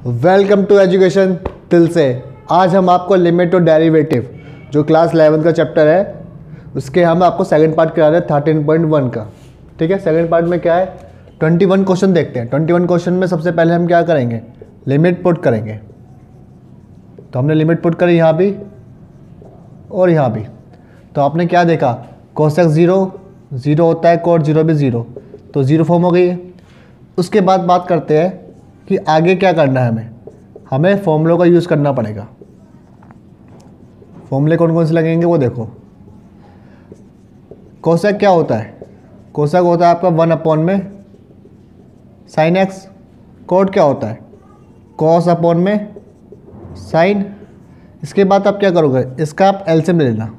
Welcome to education तिल से। आज हम आपको लिमिट और डेरिवेटिव जो क्लास 11 का चैप्टर है उसके हम आपको सेकंड पार्ट करा रहे हैं 13.1 का। ठीक है, सेकंड पार्ट में क्या है 21 क्वेश्चन देखते हैं। 21 क्वेश्चन में सबसे पहले हम क्या करेंगे, लिमिट पुट करेंगे। तो हमने लिमिट पुट करी यहाँ भी और यहाँ भी। तो आपने क्या देखा, कोसेक 0 होता है, कोट 0 भी 0, तो 0 फॉर्म हो गई है। उसके बाद बात करते हैं कि आगे क्या करना है। हमें फॉर्मूलों का यूज़ करना पड़ेगा। फॉर्मूले कौन कौन से लगेंगे वो देखो। कोसेक क्या होता है, कोसेक होता है आपका 1 में साइन एक्स। कोट क्या होता है, कॉस अपॉन में साइन। इसके बाद आप क्या करोगे, इसका आप एलसीएम ले लेना।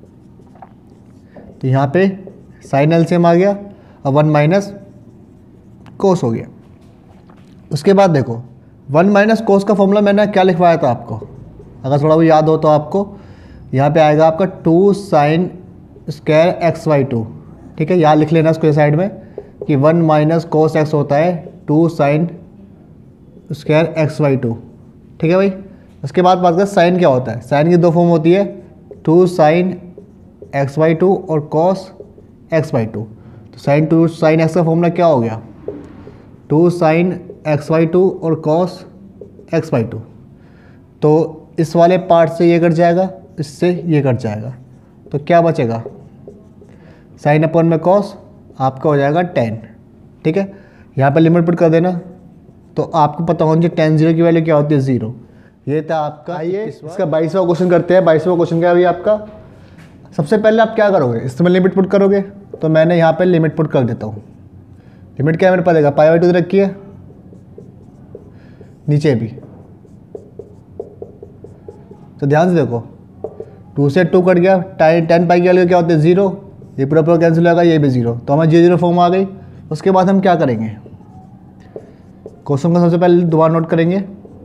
तो यहाँ पे साइन एलसीएम आ गया और 1 माइनस कोस हो गया। उसके बाद देखो 1 माइनस कोस का फॉर्मूला मैंने क्या लिखवाया था आपको, अगर थोड़ा वो याद हो तो आपको यहाँ पे आएगा आपका 2 साइन स्क्वायर XY2। ठीक है, यहाँ लिख लेना इसको साइड में कि 1 माइनस कोस एक्स होता है 2 साइन स्क्वायर XY2। ठीक है भाई। उसके बाद बात करें साइन क्या होता है। साइन की दो फॉर्म होती है, 2 साइन XY2 और कॉस XY2। तो साइन 2 साइन एक्स का फॉर्मूला क्या हो गया, 2 साइन XY2 और कॉस XY2। तो इस वाले पार्ट से ये कट जाएगा, इससे ये कट जाएगा, तो क्या बचेगा, साइन अपॉन में कॉस आपका हो जाएगा 10। ठीक है, यहाँ पे लिमिट पुट कर देना। तो आपको पता होना चाहिए tan 0 की वैल्यू क्या होती है, 0। ये था आपका। आइए इसका 22वां क्वेश्चन करते हैं। 22वां क्वेश्चन क्या है अभी आपका। सबसे पहले आप क्या करोगे, इसमें लिमिट पुट करोगे। तो मैंने यहाँ पे लिमिट पुट कर देता हूँ। लिमिट क्या है मेरे पास, देगा π/2 रखी है, नीचे भी। तो ध्यान से देखो 2 से 2 कट गया, tan पाई की वैल्यू क्या होती है 0, ये पूरा कैंसिल हो जाएगा, ये भी 0। तो हमें 0 फॉर्म आ गई। उसके बाद हम क्या करेंगे, क्वेश्चन को सबसे पहले दोबारा नोट करेंगे।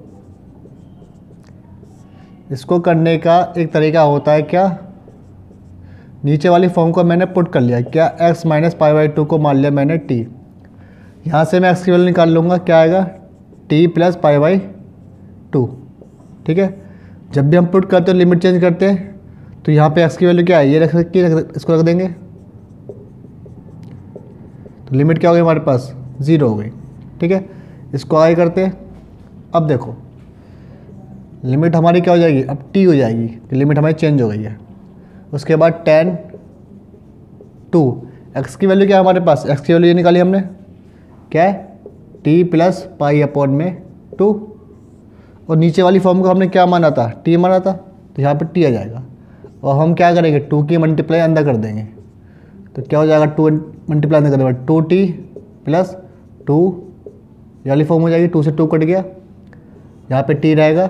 इसको करने का एक तरीका होता है क्या, नीचे वाली फॉर्म को मैंने पुट कर लिया, क्या x माइनस π/2 को मान लिया मैंने t। यहाँ से मैं x की वैल्यू निकाल लूँगा, क्या आएगा t प्लस π/2। ठीक है, जब भी हम पुट करते हैं लिमिट चेंज करते हैं तो यहाँ पे x की वैल्यू क्या है, ये रख सकती है, इसको रख देंगे। तो लिमिट क्या हो गई हमारे पास, 0 हो गई। ठीक है, इसको आगे करते हैं। अब देखो लिमिट हमारी क्या हो जाएगी, अब t हो जाएगी, कि लिमिट हमारी चेंज हो गई है। उसके बाद tan 2, x की वैल्यू क्या है हमारे पास, x की वैल्यू ये निकाली हमने, क्या है t प्लस π/2। और नीचे वाली फॉर्म को हमने क्या माना था, t माना था, तो यहाँ पर t आ जाएगा। और हम क्या करेंगे, 2 की मल्टीप्लाई अंदर कर देंगे। तो क्या हो जाएगा, 2 मल्टीप्लाई अंदर करेंगे 2t प्लस 2, ये वाली फॉर्म हो जाएगी। 2 से 2 कट गया, यहाँ पे t रहेगा।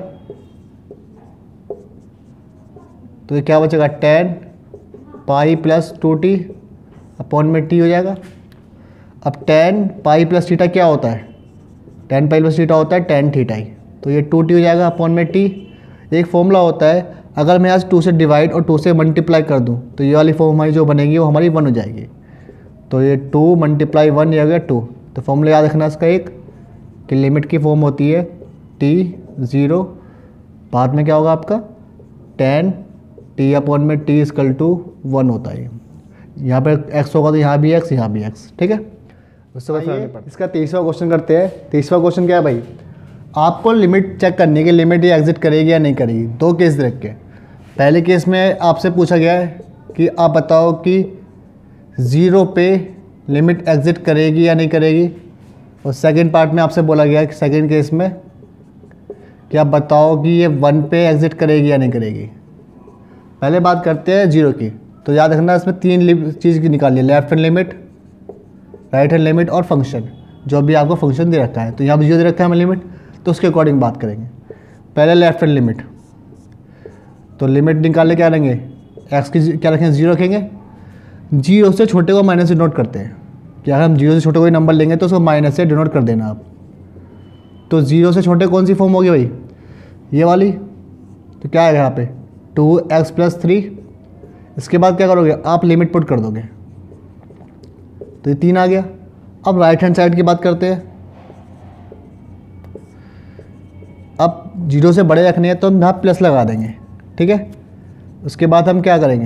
तो ये क्या बचेगा, tan pi plus 2t upon में t हो जाएगा। अब tan पाई प्लस थीटा क्या होता है, tan पाई प्लस थीटा होता है tan थीटा ही। तो ये 2t हो जाएगा अपॉन में t। एक फॉर्मूला होता है, अगर मैं आज 2 से डिवाइड और 2 से मल्टीप्लाई कर दूं तो ये वाली फॉर्म हमारी जो बनेगी वो हमारी 1 हो जाएगी। तो ये 2 मल्टीप्लाई 1 ये हो गया 2। तो फॉर्मूला याद रखना इसका एक, कि लिमिट की फॉर्म होती है t 0, बाद में क्या होगा आपका tan t अपॉन में t इक्वल टू 1 होता है। यहाँ पर x होगा तो यहाँ भी x, यहाँ भी x। ठीक है, उससे बाद इसका 23वां क्वेश्चन करते हैं। 23वां क्वेश्चन क्या है भाई, आपको लिमिट चेक करने की, लिमिट ये एग्जिट करेगी या नहीं करेगी। 2 केस रख के, पहले केस में आपसे पूछा गया है कि आप बताओ कि 0 पे लिमिट एग्जिट करेगी या नहीं करेगी। और सेकंड पार्ट में आपसे बोला गया है कि सेकंड केस में कि आप बताओ कि ये 1 पे एग्जिट करेगी या नहीं करेगी। पहले बात करते हैं 0 की। तो याद रखना इसमें 3 चीज़ की निकालनी है, left hand limit, right hand limit और फंक्शन, जो भी आपको फंक्शन दे रखा है। तो यहाँ पर 0 दे रखा है हमें लिमिट, तो उसके अकॉर्डिंग बात करेंगे। पहले लेफ्ट हैंड लिमिट, तो लिमिट निकालने क्या लेंगे, x की क्या रखेंगे 0 रखेंगे। 0 से छोटे को माइनस से डिनोट करते हैं, कि अगर हम 0 से छोटे कोई नंबर लेंगे तो उसको माइनस से डिनोट कर देना आप। तो 0 से छोटे कौन सी फॉर्म होगी भाई, ये वाली। तो क्या आएगा यहाँ पे 2x प्लस 3। इसके बाद क्या करोगे, आप लिमिट पुट कर दोगे, तो ये 3 आ गया। अब राइट हैंड साइड की बात करते हैं। अब 0 से बड़े रखने हैं तो हम यहाँ प्लस लगा देंगे, ठीक है। उसके बाद हम क्या करेंगे,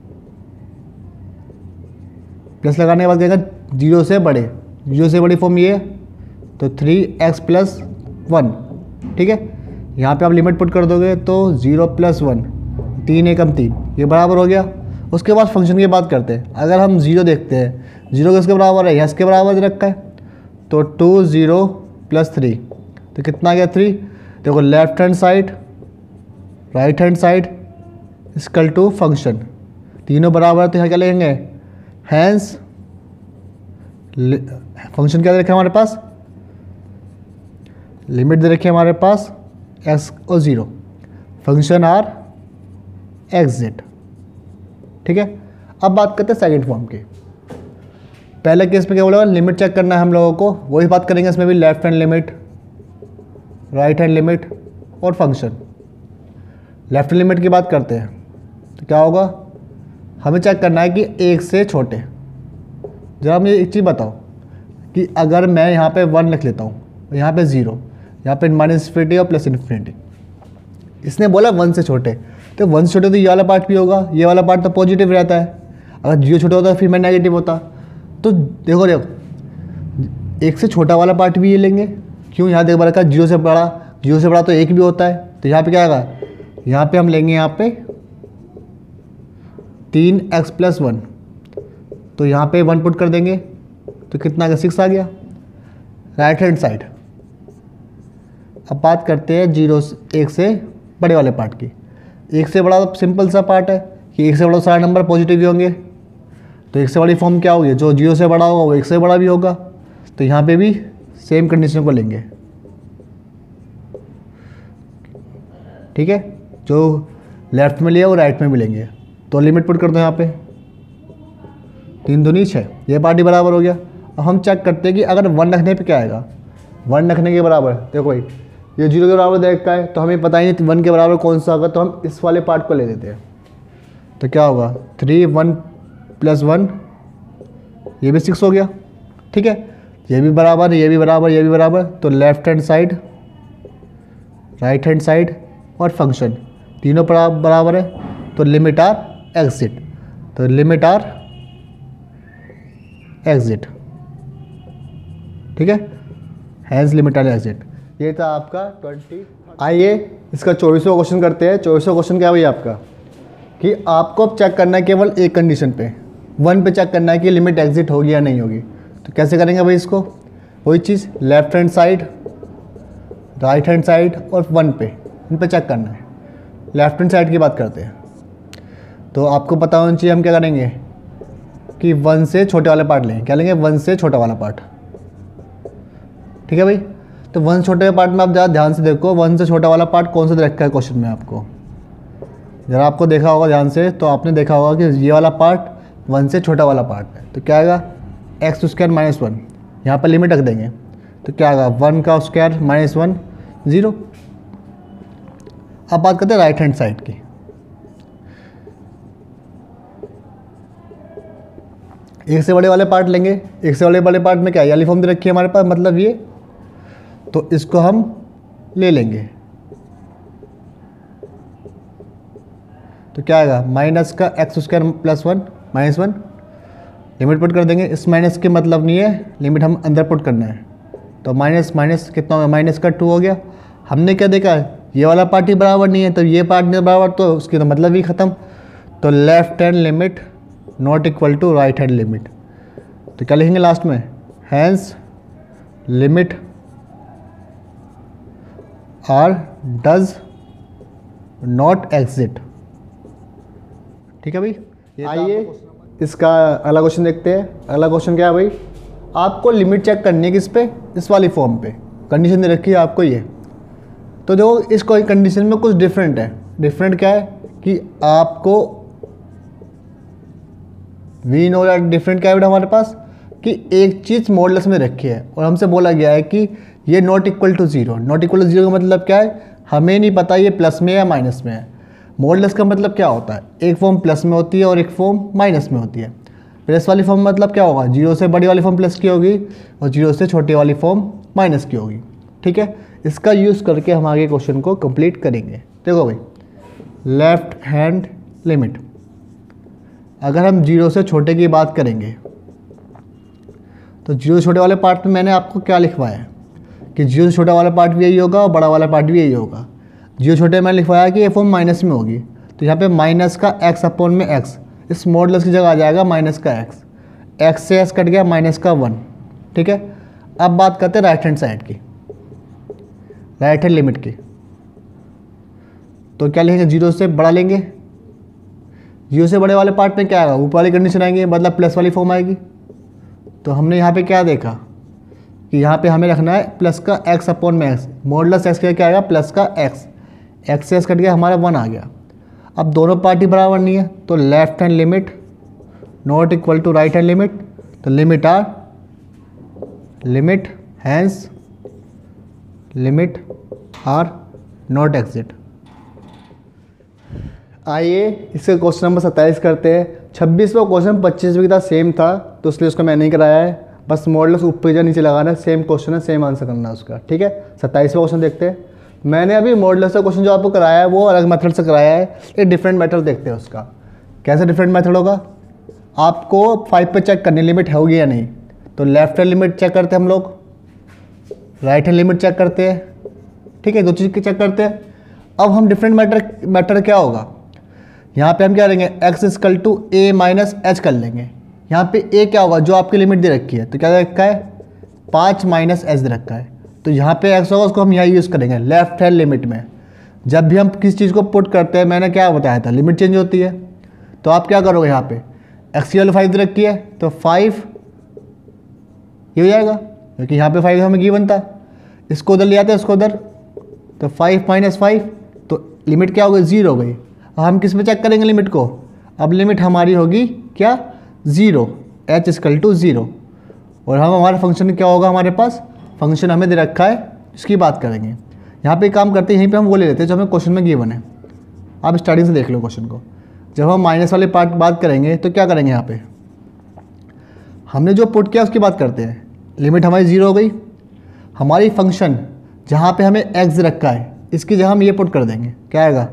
प्लस लगाने के बाद कहेंगे 0 से बड़े, 0 से बड़ी फॉर्म ये है तो 3x + 1, ठीक है। यहाँ पे आप लिमिट पुट कर दोगे तो 0 + 1, 3 एकम 3, ये बराबर हो गया। उसके बाद फंक्शन की बात करते हैं। अगर हम 0 देखते हैं, 0 किसके बराबर है, यहाँ इसके बराबर दे रखा है, तो 2 0 + 3, तो कितना आ गया 3। देखो left hand side right hand side equal to function, तीनों बराबर है तो यहाँ क्या लिखेंगे, हैंस फंक्शन क्या दे रखा है हमारे पास, लिमिट दे रखी है हमारे पास x और 0, फंक्शन आर एग्जिट, ठीक है। अब बात करते हैं सेकंड फॉर्म की। पहले केस में क्या बोला, लिमिट चेक करना है हम लोगों को, वही बात करेंगे इसमें भी, left hand limit right hand limit और फंक्शन। लेफ्ट हैंड लिमिट की बात करते हैं तो क्या होगा, हमें चेक करना है कि 1 से छोटे। जरा मुझे एक चीज़ बताओ कि अगर मैं यहाँ पे 1 लिख लेता हूँ, यहाँ पे 0, यहाँ पे -∞ और +∞, इसने बोला 1 से छोटे, तो 1 से छोटे तो ये वाला पार्ट भी होगा, ये वाला पार्ट तो पॉजिटिव रहता है। अगर 0 छोटा होता फिर मैं नेगेटिव होता। तो देखो 1 से छोटा वाला पार्ट भी ये लेंगे, क्यों, यहाँ देख रखा 0 से बड़ा, 0 से बड़ा तो 1 भी होता है, तो यहाँ पे क्या आएगा, यहाँ पे हम लेंगे यहाँ पे 3x + 1, तो यहाँ पे 1 पुट कर देंगे तो कितना आ गया, 6 आ गया। राइट हैंड साइड अब बात करते हैं 1 से बड़े वाले पार्ट की। 1 से बड़ा सिंपल सा पार्ट है कि 1 से बड़ा सारे नंबर पॉजिटिव ही होंगे, तो 1 से बड़ी फॉर्म क्या होगी, जो 0 से बड़ा होगा वो 1 से बड़ा भी होगा, तो यहाँ पे भी सेम कंडीशन को लेंगे, ठीक है। जो लेफ्ट में लिया वो राइट में भी लेंगे, तो लिमिट पुट कर दो यहाँ पे, 3 दूनी 6, ये पार्ट ही बराबर हो गया। अब हम चेक करते हैं कि अगर 1 रखने पे क्या आएगा, 1 रखने के बराबर, देखो भाई ये 0 के बराबर दे रखा है तो हमें पता ही नहीं 1 के बराबर कौन सा होगा, तो हम इस वाले पार्ट को ले लेते हैं, तो क्या होगा 3 1 + 1, ये भी 6 हो गया, ठीक है। ये भी बराबर, ये भी बराबर, ये भी बराबर, तो left hand side right hand side और फंक्शन तीनों बराबर है, तो लिमिट आर एग्जिट, तो लिमिट आर एग्जिट, ठीक है, हैज़ लिमिट आर एग्जिट। ये था आपका 20। आइए इसका 24वां क्वेश्चन करते हैं। 24वां क्वेश्चन क्या है भाई आपका, कि आपको अब चेक करना है केवल एक कंडीशन पे, 1 पे चेक करना है कि लिमिट एग्जिट होगी या नहीं होगी। तो कैसे करेंगे भाई इसको, वही चीज़ left hand side right hand side और 1 पे, इन पे चेक करना है। लेफ्ट हैंड साइड की बात करते हैं तो आपको पता होना चाहिए हम क्या करेंगे कि 1 से छोटे वाले पार्ट लेंगे, क्या लेंगे 1 से छोटा वाला पार्ट, ठीक है भाई। तो 1 से छोटे पार्ट में आप ज़रा ध्यान से देखो, 1 से छोटा वाला पार्ट कौन सा दे रखा है क्वेश्चन में आपको, जरा आपको देखा होगा ध्यान से, तो आपने देखा होगा कि ये वाला पार्ट 1 से छोटा वाला पार्ट है, तो क्या आएगा x² - 1, यहाँ पर लिमिट रख देंगे तो क्या आएगा 1 का स्क्वायर -1 0। अब बात करते हैं राइट हैंड साइड की। एक से बड़े वाले पार्ट लेंगे, एक से बड़े पार्ट में क्या है, वाली फॉर्म दे रखी है हमारे पास, मतलब ये, तो इसको हम ले लेंगे तो क्या आएगा माइनस का x² + 1 -1, लिमिट पुट कर देंगे। इस माइनस के मतलब नहीं है, लिमिट हम अंदर पुट करना है, तो माइनस माइनस कितना हो गया, -2 हो गया। हमने क्या देखा है, ये वाला पार्ट ही बराबर नहीं है, तो ये पार्ट नहीं बराबर, तो उसकी तो मतलब ही ख़त्म। तो left hand limit not equal to right hand limit, तो क्या लिखेंगे लास्ट में, hence limit are does not exist, ठीक है भाई। आइए इसका अगला क्वेश्चन देखते हैं। अगला क्वेश्चन क्या है भाई, आपको लिमिट चेक करनी है किस पे, इस वाली फॉर्म पे, कंडीशन दे रखी है आपको ये। तो देखो इस कंडीशन में कुछ डिफरेंट है। डिफरेंट क्या है कि आपको वी नो दैट डिफरेंट क्या है बेटा हमारे पास, कि एक चीज़ मॉडुलस में रखी है और हमसे बोला गया है कि ये not equal to 0। Not equal to 0 का मतलब क्या है, हमें नहीं पता ये प्लस में या माइनस में है। मॉडुलस का मतलब क्या होता है, एक फॉर्म प्लस में होती है और एक फॉर्म माइनस में होती है। प्लस वाली फॉर्म मतलब क्या होगा, 0 से बड़ी वाली फॉर्म प्लस की होगी और 0 से छोटी वाली फॉर्म माइनस की होगी, ठीक है, इसका यूज़ करके हम आगे क्वेश्चन को कंप्लीट करेंगे। देखो भाई, लेफ्ट हैंड लिमिट, अगर हम 0 से छोटे की बात करेंगे तो 0 से छोटे वाले पार्ट में मैंने आपको क्या लिखवाया है कि 0 से छोटा वाला पार्ट भी यही होगा और बड़ा वाला पार्ट भी यही होगा। 0 छोटे मैंने लिखवाया कि ये फॉर्म माइनस में होगी, तो यहाँ पे माइनस का x अपॉन में x, इस मॉडुलस की जगह आ जाएगा माइनस का x से x कट गया माइनस का 1। ठीक है, अब बात करते हैं राइट हैंड साइड की, राइट हैंड लिमिट की। तो क्या लेंगे, 0 से बड़ा लेंगे। 0 से बड़े वाले पार्ट में क्या आएगा, ऊपर वाली कंडीशन आएंगे, मतलब प्लस वाली फॉर्म आएगी। तो हमने यहाँ पे क्या देखा कि यहाँ पे हमें रखना है प्लस का x अपॉन में x, मॉडुलस x का क्या आएगा, प्लस का x से x कट गया हमारा 1 आ गया। अब दोनों पार्टी बराबर नहीं है, तो left hand limit not equal to right hand limit, तो limit hence limit are not exist. आइए इसके क्वेश्चन नंबर 27 करते हैं। 26वां क्वेश्चन 25वें की तरह सेम था, तो इसलिए उसको मैं नहीं कराया है, बस मॉडल्स ऊपर या नीचे लगाना है, सेम क्वेश्चन है, सेम आंसर करना है उसका। ठीक है, 27वां क्वेश्चन देखते हैं। मैंने अभी मॉडल्स का क्वेश्चन जो आपको कराया है वो अलग मेथड से कराया है, एक डिफरेंट मेथड देखते हैं उसका। कैसे डिफरेंट मेथड होगा, आपको 5 पे चेक करनी लिमिट होगी या नहीं। तो लेफ्ट हैंड लिमिट चेक करते हैं हम लोग, राइट हैंड लिमिट चेक करते हैं। ठीक है, दो चीज़ की चेक करते हैं। अब हम डिफरेंट मैटर क्या होगा, यहाँ पे हम क्या करेंगे, x equal to a minus h कर लेंगे। यहाँ पे a क्या होगा, जो आपकी लिमिट दे रखी है, तो क्या दे रखा है, 5 माइनस एच दे रखा है, तो यहाँ पे x होगा, उसको हम यहाँ यूज़ करेंगे लेफ्ट हैंड लिमिट में। जब भी हम किसी चीज़ को पुट करते हैं, मैंने क्या बताया था, लिमिट चेंज होती है। तो आप क्या करोगे, यहाँ पे x की वैल्यू 5 दे रखी है, तो 5 ये हो जाएगा, क्योंकि यहाँ पे 5 हमें गिवन था। इसको उधर ले आते हैं, उसको उधर, तो 5 माइनस 5, तो लिमिट क्या हो गई, 0 हो गई। हम किस पे चेक करेंगे लिमिट को, अब लिमिट हमारी होगी क्या, 0, h इक्वल टू 0। और हम हमारा फंक्शन क्या होगा, हमारे पास फंक्शन हमें दे रखा है, इसकी बात करेंगे। यहाँ पे काम करते हैं, यहीं पे हम वो ले लेते हैं जो हमें क्वेश्चन में गिवन है। आप स्टार्टिंग से देख लो क्वेश्चन को। जब हम माइनस वाले पार्ट बात करेंगे तो क्या करेंगे, यहाँ पे हमने जो पुट किया उसकी बात करते हैं। लिमिट हमारी 0 हो गई, हमारी फंक्शन जहाँ पे हमें x रखा है इसकी जगह हम ये पुट कर देंगे, क्या आएगा,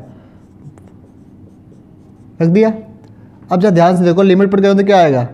रख दिया। अब जब ध्यान से देखो, लिमिट पुट करें तो क्या आएगा,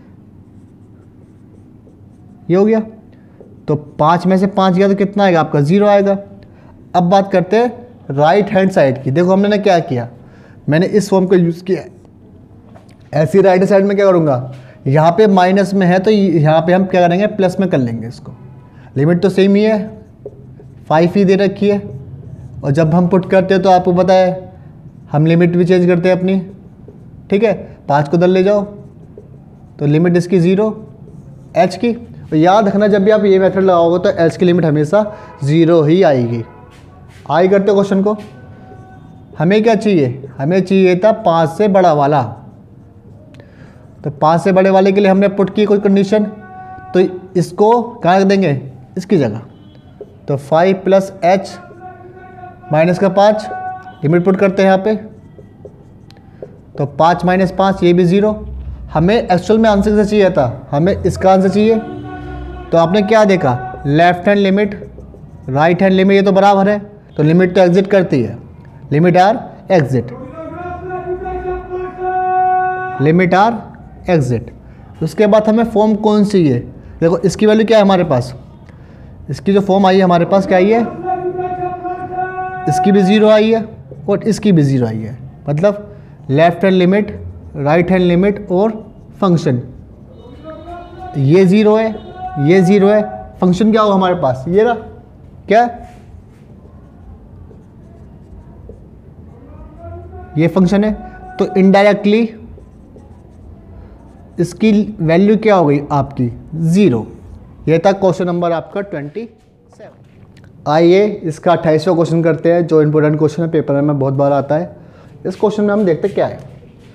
ये हो गया। तो 5 में से 5 गया तो कितना आएगा आपका, 0 आएगा। अब बात करते हैं राइट हैंड साइड की। देखो हमने क्या किया, मैंने इस फॉर्म को यूज़ किया। ऐसी राइट साइड में क्या करूँगा, यहाँ पे माइनस में है तो यहाँ पे हम क्या करेंगे, प्लस में कर लेंगे इसको। लिमिट तो सेम ही है, 5 ही दे रखी है, और जब हम पुट करते हैं तो आपको पता है हम लिमिट भी चेंज करते हैं अपनी। ठीक है, 5 को उधर ले जाओ, तो लिमिट इसकी 0 h की। और याद रखना, जब भी आप ये मेथड लगाओगे तो h की लिमिट हमेशा 0 ही आएगी। आगे करते क्वेश्चन को। हमें क्या चाहिए, हमें चाहिए था 5 से बड़ा वाला, तो 5 से बड़े वाले के लिए हमने पुट की कोई कंडीशन, तो इसको कहाँ रख देंगे, इसकी जगह। तो 5 प्लस h माइनस का 5, लिमिट पुट करते हैं यहाँ पे, तो 5 माइनस 5 ये भी 0। हमें एक्चुअल में आंसर से चाहिए था, हमें इसका आंसर चाहिए। तो आपने क्या देखा, left hand limit right hand limit ये तो बराबर है, तो लिमिट तो एग्जिट करती है, limit are exist, limit are exist. उसके बाद हमें फॉर्म कौन सी है, देखो इसकी वैल्यू क्या है हमारे पास, इसकी जो फॉर्म आई है हमारे पास क्या आई है, इसकी भी 0 आई है और इसकी भी 0 आई है। मतलब left hand limit right hand limit और फंक्शन, ये 0 है, ये 0 है। फंक्शन क्या होगा हमारे पास, ये रहा, क्या ये फंक्शन है। तो इनडायरेक्टली इसकी वैल्यू क्या हो गई आपकी, 0। ये था क्वेश्चन नंबर आपका 27। आइए इसका 28वां क्वेश्चन करते हैं, जो इंपॉर्टेंट क्वेश्चन है, पेपर में बहुत बार आता है। इस क्वेश्चन में हम देखते क्या है,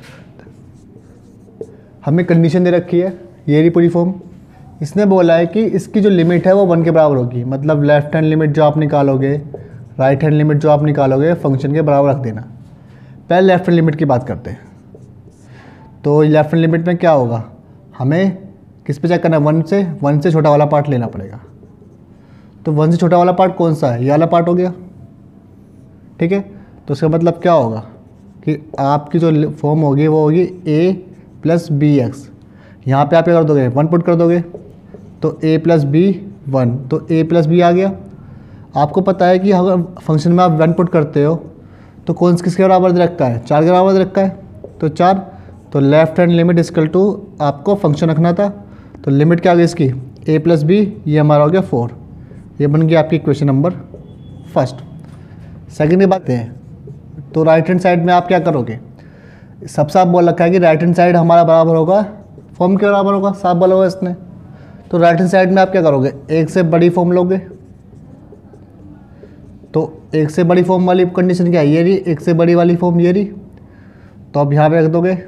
हमें कंडीशन दे रखी है, ये रही पूरी फॉर्म। इसने बोला है कि इसकी जो लिमिट है वो 1 के बराबर होगी, मतलब लेफ्ट हैंड लिमिट जो आप निकालोगे, राइट हैंड लिमिट जो आप निकालोगे, फंक्शन के बराबर रख देना। पहले लेफ्ट हैंड लिमिट की बात करते हैं। तो लेफ्ट हैंड लिमिट में क्या होगा, हमें किस पे चेक करना है, 1 से छोटा वाला पार्ट लेना पड़ेगा। तो 1 से छोटा वाला पार्ट कौन सा है, ये वाला पार्ट हो गया, ठीक है। तो इसका मतलब क्या होगा कि आपकी जो फॉर्म होगी वो होगी a प्लस बी एक्स। यहाँ पर आप क्या कर दोगे, 1 पुट कर दोगे, तो a प्लस बी 1, तो a प्लस बी आ गया। आपको पता है कि अगर फंक्शन में आप 1 पुट करते हो तो कौन से किसके बराबर दे रखा है, 4 के बराबर दे रखा है, तो 4। तो left hand limit equal to आपको फंक्शन रखना था, तो लिमिट क्या आ गई इसकी, a प्लस बी, ये हमारा हो गया 4। ये बन गया आपकी इक्वेशन नंबर फर्स्ट। सेकेंड की बात है, तो राइट हैंड साइड में आप क्या करोगे, सबसे आप बोल रखा है कि राइट हैंड साइड हमारा बराबर होगा फॉर्म के बराबर होगा, साफ बोला होगा इसने। तो राइट हैंड साइड में आप क्या करोगे, एक से बड़ी फॉर्म लोगे, तो एक से बड़ी फॉर्म वाली कंडीशन क्या है, ये रही, एक से बड़ी वाली फॉर्म ये रही, तो आप यहाँ पे रख दोगे,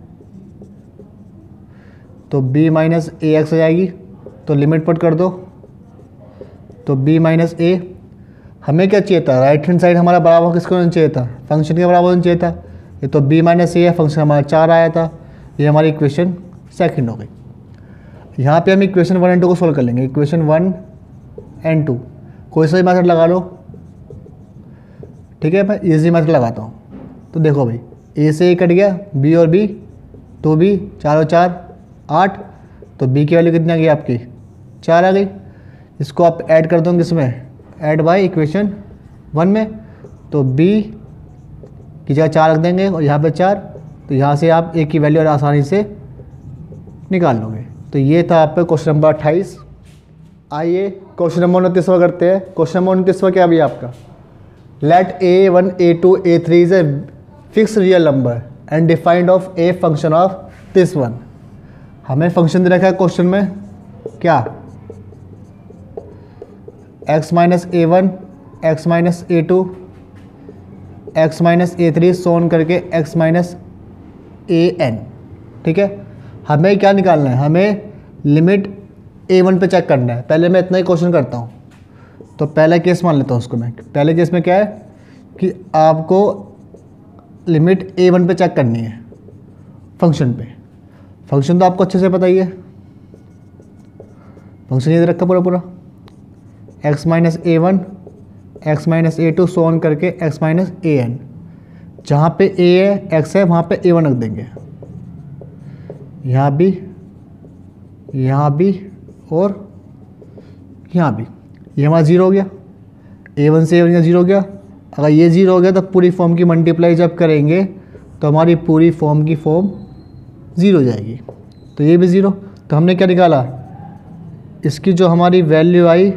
तो b माइनस ए एक्स हो जाएगी, तो लिमिट पुट कर दो, तो b माइनस ए। हमें क्या चाहिए था, राइट हैंड साइड हमारा बराबर किसको होना चाहिए था, फंक्शन के बराबर होना चाहिए था। ये तो b माइनस ए है, फंक्शन हमारा 4 आया था, ये हमारी इक्वेशन सेकंड हो गई। यहाँ पे हम इक्वेशन 1 एंड 2 को सोल्व कर लेंगे, इक्वेशन 1 एंड 2 कोई सा भी मेथड लगा लो, ठीक है। मैं इजी मेथड लगाता हूँ, तो देखो भाई a से a कट गया, b और b, 2b, 4 और 4 8, तो b की वैल्यू कितनी आ गई आपकी, 4 आ गई। इसको आप ऐड कर दोगे इसमें, ऐड बाय इक्वेशन 1 में, तो b की जगह 4 रख देंगे और यहाँ पे 4, तो यहाँ से आप a की वैल्यू आसानी से निकाल लोगे। तो ये था आपका क्वेश्चन नंबर 28। आइए क्वेश्चन नंबर 29वां करते हैं। क्वेश्चन नंबर 29वां क्या भी आपका, let a1 a2 a3 is a fix real number and defined of a function of this one. हमें फंक्शन दे रखा है क्वेश्चन में क्या, x minus a1 x minus a2 x minus a3 so on करके x माइनस an, ठीक है। हमें क्या निकालना है, हमें लिमिट a1 पे चेक करना है। पहले मैं इतना ही क्वेश्चन करता हूँ, तो पहला केस मान लेता हूँ उसको मैं। पहले केस में क्या है कि आपको लिमिट a1 पे चेक करनी है फंक्शन पे। फंक्शन तो आपको अच्छे से पता ही है, फंक्शन ये रखा पूरा x minus a1 x minus a2 so on करके x माइनस an। जहाँ पे a है x है वहाँ पे a1 रख देंगे, यहाँ भी और यहाँ भी। ये हमारा 0 हो गया, a1 से a1 का 0 हो गया। अगर ये 0 हो गया तो पूरी फॉर्म की मल्टीप्लाई जब करेंगे तो हमारी पूरी फॉर्म की फॉर्म 0 हो जाएगी। तो ये भी 0। तो हमने क्या निकाला, इसकी जो हमारी वैल्यू आई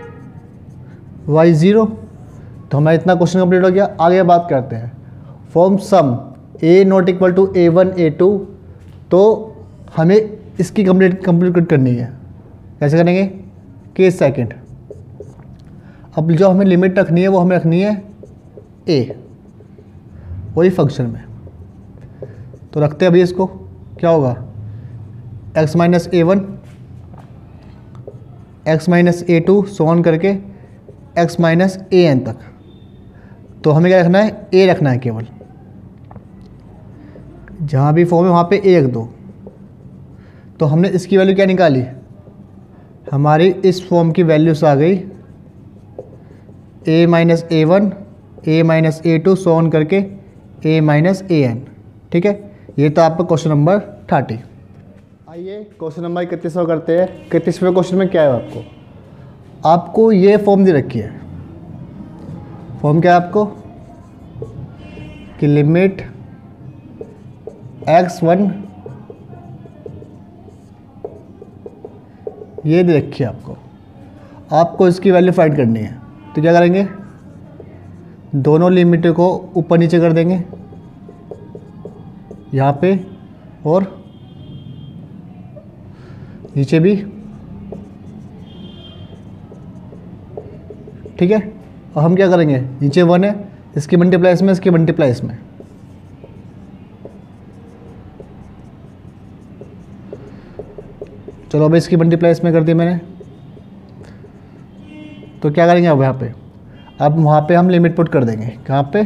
y 0। तो हमारा इतना क्वेश्चन कंप्लीट हो गया। आगे बात करते हैं for some a not equal to a1 a2। तो हमें इसकी कंप्लीट करनी है। कैसे करेंगे, केस सेकंड। अब जो हमें लिमिट रखनी है वो हमें रखनी है a, वही फंक्शन में। तो रखते हैं अभी इसको, क्या होगा x minus a1 x minus a2 so on करके x माइनस an तक। तो हमें क्या रखना है, a रखना है केवल। जहाँ भी फॉर्म है वहाँ पे a रख दो। तो हमने इसकी वैल्यू क्या निकाली, हमारी इस फॉर्म की वैल्यू से आ गई a minus a1 a minus a2 so on करके a माइनस an, ठीक है। ये तो आपका क्वेश्चन नंबर 30। आइए क्वेश्चन नंबर 31वां करते हैं। 31वें क्वेश्चन में क्या है, आपको ये फॉर्म दे रखी है। फॉर्म क्या है आपको कि लिमिट x1 ये दे रखी है आपको इसकी वैल्यू फाइंड करनी है। तो क्या करेंगे, दोनों लिमिट को ऊपर नीचे कर देंगे यहाँ पे और नीचे भी, ठीक है। और हम क्या करेंगे, नीचे 1 है, इसकी मल्टीप्लाई इसमें, इसकी मल्टीप्लाई इसमें। चलो अब इसकी मल्टीप्लाई इसमें कर दी मैंने। तो क्या करेंगे अब यहाँ पे, अब वहाँ पे हम लिमिट पुट कर देंगे, कहाँ पे,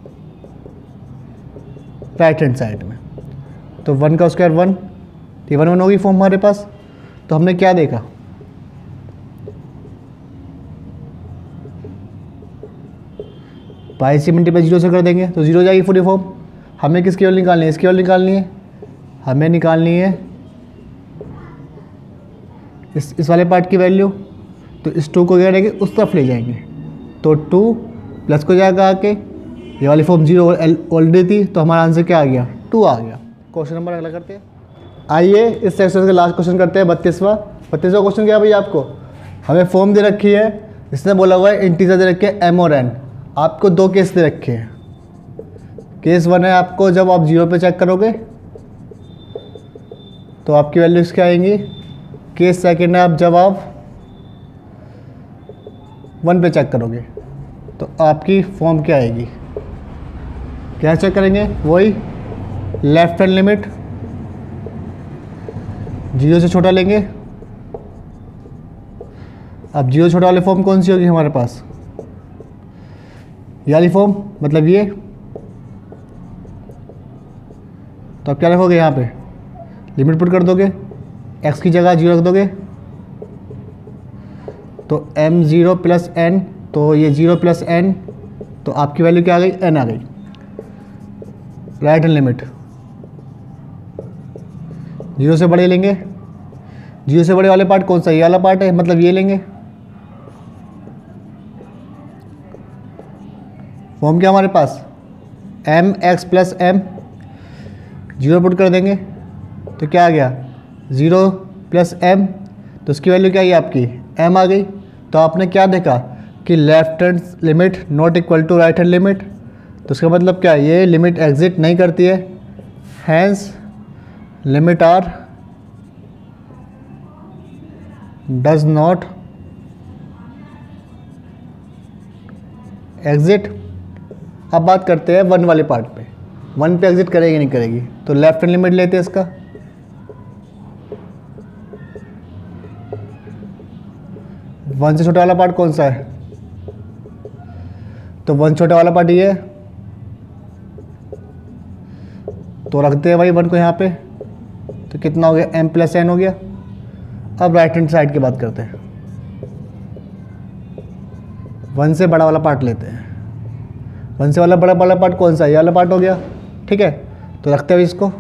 राइट हैंड साइड में। तो 1 का स्क्वायर 1, ये 1 1 होगी फॉर्म हमारे पास। तो हमने क्या देखा, पाई से मल्टीप्लाई 0 से कर देंगे तो 0 हो जाएगी पूरी फॉर्म। हमें किसकी वैल्यू निकालनी है, इसकी वैल्यू निकालनी है, हमें निकालनी है इस वाले पार्ट की वैल्यू। तो इस 2 को क्या करेंगे, उस तरफ ले जाएंगे तो 2 प्लस को जाएगा आके, ये वाली फॉर्म 0 ऑलरेडी थी तो हमारा आंसर क्या आ गया, 2 आ गया। क्वेश्चन नंबर अगला करते हैं। आइए इस सेक्शन का लास्ट क्वेश्चन करते हैं, 32वां क्वेश्चन क्या है भाई, आपको हमें फॉर्म दे रखी है, इसने बोला हुआ है इंटीजर दे रखे हैं m और n। आपको 2 केस दे रखे हैं। केस 1 है आपको जब आप 0 पे चेक करोगे तो आपकी वैल्यूज क्या आएंगी। केस सेकंड है आप जब आप 1 पे चेक करोगे तो आपकी फॉर्म क्या आएगी। क्या चेक करेंगे, वही लेफ्ट हैंड लिमिट 0 से छोटा लेंगे। अब 0 छोटा वाली फॉर्म कौन सी होगी हमारे पास, ये वाली फॉर्म, मतलब ये। तो अब क्या रखोगे यहाँ पे, लिमिट पुट कर दोगे, x की जगह 0 रख दोगे तो m0 प्लस n, तो ये 0 प्लस n, तो आपकी वैल्यू क्या आ गई, n आ गई। राइट हैंड लिमिट 0 से बड़े लेंगे, 0 से बड़े वाले पार्ट कौन सा, ये वाला पार्ट है, मतलब ये लेंगे। फॉर्म क्या हमारे पास, mx प्लस m, 0 पुट कर देंगे तो क्या आ गया 0 प्लस m, तो उसकी वैल्यू क्या आई आपकी, m आ गई। तो आपने क्या देखा कि left hand limit not equal to right hand limit, तो उसका मतलब क्या है, ये लिमिट एग्जिट नहीं करती है, hence limit are does not exist. अब बात करते हैं 1 वाले पार्ट पे, 1 पे एग्जिट करेगी नहीं करेगी, तो लेफ्ट हैंड लिमिट लेते हैं इसका। वन से छोटा वाला पार्ट कौन सा है, तो 1 छोटा वाला पार्ट ये है, तो रखते हैं भाई 1 को यहाँ पे, तो कितना हो गया, m प्लस n हो गया। अब राइट हैंड साइड की बात करते हैं, 1 से बड़ा वाला पार्ट लेते हैं। 1 से बड़ा वाला पार्ट कौन सा है, ये वाला पार्ट हो गया, ठीक है। तो रखते हैं इसको,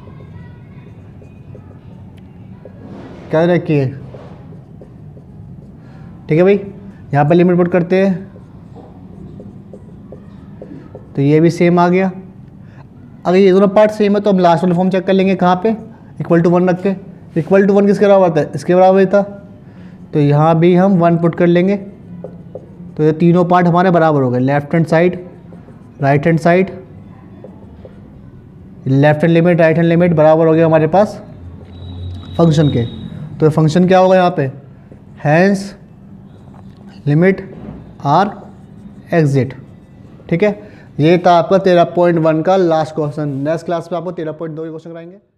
क्या रखिए, ठीक है भाई। यहाँ पे लिमिट पुट करते हैं तो ये भी सेम आ गया। अगर ये दोनों पार्ट सेम है तो हम लास्ट वाले फॉर्म चेक कर लेंगे, कहाँ पे, इक्वल टू 1 रख के। इक्वल टू 1 किसके बराबर था, इसके बराबर था, तो यहाँ भी हम 1 पुट कर लेंगे तो ये तीनों पार्ट हमारे बराबर हो गए, left hand side, right hand side, left hand limit right hand limit बराबर हो गया हमारे पास फंक्शन के। तो फंक्शन क्या होगा यहाँ पे, हैंस लिमिट आर एग्जिट, ठीक है। ये था आपका 13.1 का लास्ट क्वेश्चन। नेक्स्ट क्लास में आपको 13.2 क्वेश्चन कराएंगे।